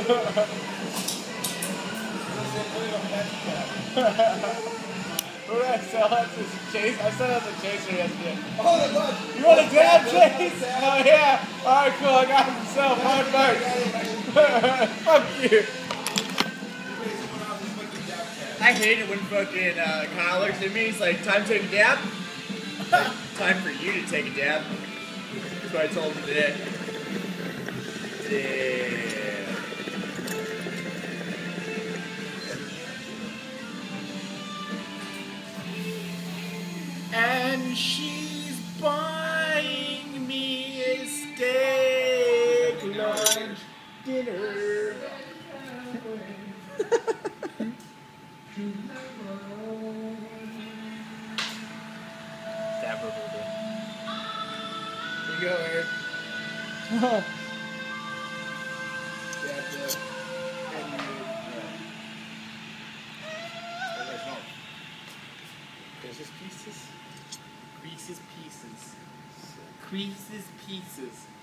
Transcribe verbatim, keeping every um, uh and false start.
Who did I sell that to? Chase? I sent that to Chaser yesterday. Oh, look! You want a dab, Chase? Oh, yeah. Alright, cool. I got himself. Hard back. Fuck you. I hate it when fucking uh, Kyle looks at me. He's like, time to take a dab? Like, time for you to take a dab. That's what I told him today. Damn. And she's buying me a steak lunch dinner. That purple thing. Here you go, Eric. That's the and you There's just pieces. Creases pieces. Creases pieces.